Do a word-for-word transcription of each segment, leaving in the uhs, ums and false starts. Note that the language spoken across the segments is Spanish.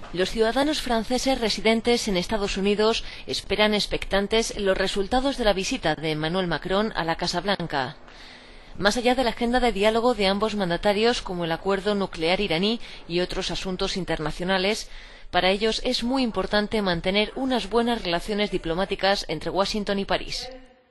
Los ciudadanos franceses residentes en Estados Unidos esperan expectantes los resultados de la visita de Emmanuel Macron a la Casa Blanca. Más allá de la agenda de diálogo de ambos mandatarios, como el acuerdo nuclear iraní y otros asuntos internacionales, para ellos es muy importante mantener unas buenas relaciones diplomáticas entre Washington y París.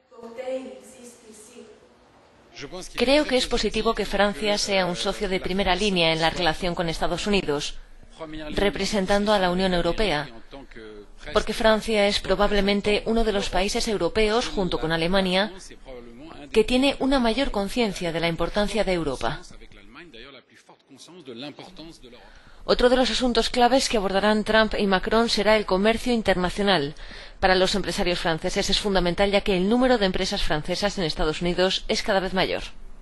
Creo que es positivo que Francia sea un socio de primera línea en la relación con Estados Unidos, representando a la Unión Europea, porque Francia es probablemente uno de los países europeos, junto con Alemania, que tiene una mayor conciencia de la importancia de Europa. Otro de los asuntos claves que abordarán Trump y Macron será el comercio internacional. Para los empresarios franceses es fundamental, ya que el número de empresas francesas en Estados Unidos es cada vez mayor.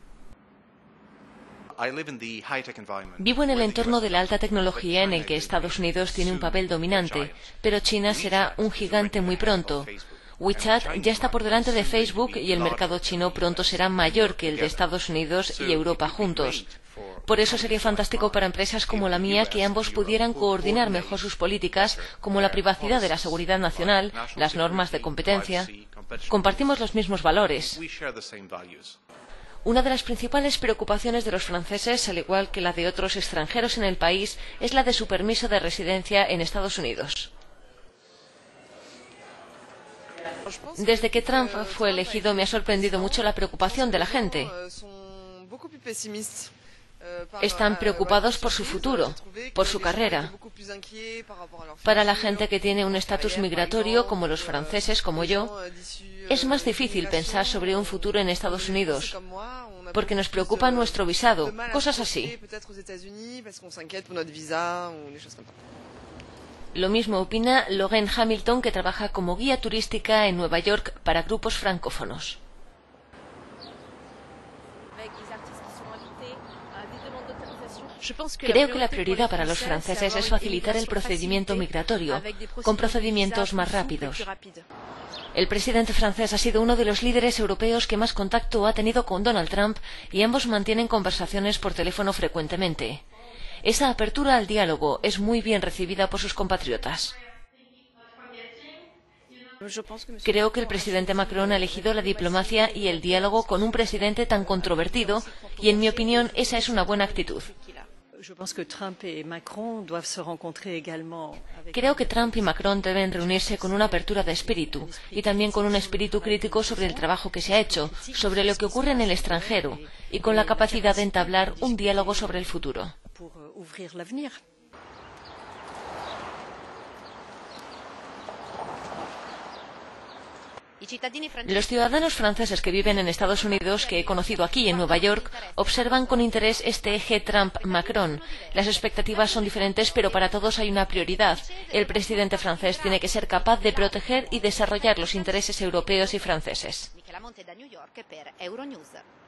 Vivo en el entorno de la alta tecnología en el que Estados Unidos tiene un papel dominante, pero China será un gigante muy pronto. WeChat ya está por delante de Facebook y el mercado chino pronto será mayor que el de Estados Unidos y Europa juntos. Por eso sería fantástico para empresas como la mía que ambos pudieran coordinar mejor sus políticas, como la privacidad de la seguridad nacional, las normas de competencia. Compartimos los mismos valores. Una de las principales preocupaciones de los franceses, al igual que la de otros extranjeros en el país, es la de su permiso de residencia en Estados Unidos. Desde que Trump fue elegido me ha sorprendido mucho la preocupación de la gente. Están preocupados por su futuro, por su carrera. Para la gente que tiene un estatus migratorio, como los franceses, como yo, es más difícil pensar sobre un futuro en Estados Unidos, porque nos preocupa nuestro visado, cosas así. Lo mismo opina Lorraine Hamilton, que trabaja como guía turística en Nueva York para grupos francófonos. Creo que la prioridad para los franceses es facilitar el procedimiento migratorio, con procedimientos más rápidos. El presidente francés ha sido uno de los líderes europeos que más contacto ha tenido con Donald Trump y ambos mantienen conversaciones por teléfono frecuentemente. Esa apertura al diálogo es muy bien recibida por sus compatriotas. Creo que el presidente Macron ha elegido la diplomacia y el diálogo con un presidente tan controvertido y, en mi opinión, esa es una buena actitud. Creo que Trump y Macron deben reunirse con una apertura de espíritu y también con un espíritu crítico sobre el trabajo que se ha hecho, sobre lo que ocurre en el extranjero y con la capacidad de entablar un diálogo sobre el futuro. Los ciudadanos franceses que viven en Estados Unidos, que he conocido aquí en Nueva York, observan con interés este eje Trump-Macron. Las expectativas son diferentes, pero para todos hay una prioridad. El presidente francés tiene que ser capaz de proteger y desarrollar los intereses europeos y franceses.